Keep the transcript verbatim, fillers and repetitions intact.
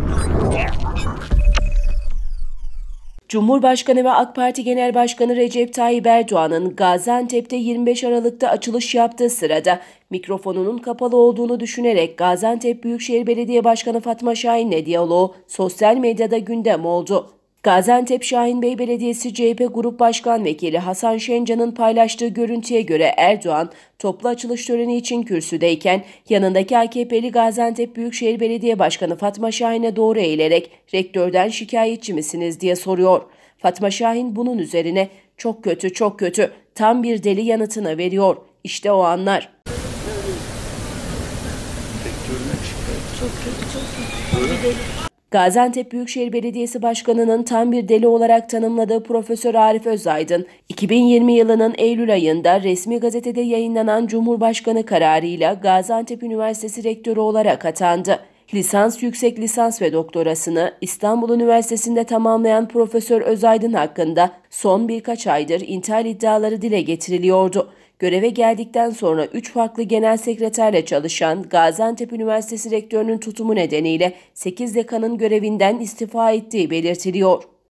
Cumhurbaşkanı ve AK Parti Genel Başkanı Recep Tayyip Erdoğan'ın Gaziantep'te yirmi beş Aralık'ta açılış yaptığı sırada mikrofonunun kapalı olduğunu düşünerek Gaziantep Büyükşehir Belediye Başkanı Fatma Şahin'le diyaloğu sosyal medyada gündem oldu. Gaziantep Şahinbey Belediyesi C H P Grup Başkan Vekili Hasan Şencan'ın paylaştığı görüntüye göre Erdoğan, toplu açılış töreni için kürsüdeyken yanındaki A K P'li Gaziantep Büyükşehir Belediye Başkanı Fatma Şahin'e doğru eğilerek "Rektörden şikayetçi misiniz?" diye soruyor. Fatma Şahin bunun üzerine "Çok kötü, çok kötü, tam bir deli" yanıtını veriyor. İşte o anlar. Çok kötü, çok kötü. Gaziantep Büyükşehir Belediyesi Başkanı'nın tam bir deli olarak tanımladığı Profesör Arif Özaydın, iki bin yirmi yılının Eylül ayında resmi gazetede yayınlanan Cumhurbaşkanı kararıyla Gaziantep Üniversitesi Rektörü olarak atandı. Lisans, yüksek lisans ve doktorasını İstanbul Üniversitesi'nde tamamlayan Profesör Özaydın hakkında son birkaç aydır intihal iddiaları dile getiriliyordu. Göreve geldikten sonra üç farklı genel sekreterle çalışan Gaziantep Üniversitesi Rektörü'nün tutumu nedeniyle sekiz dekanın görevinden istifa ettiği belirtiliyor.